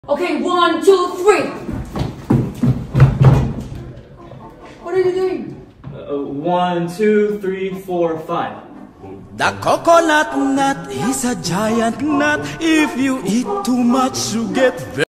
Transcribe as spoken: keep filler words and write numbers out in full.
Okay, one, two, three. What are you doing? Uh, one, two, three, four, five. The coconut nut is a giant nut. If you eat too much, you get very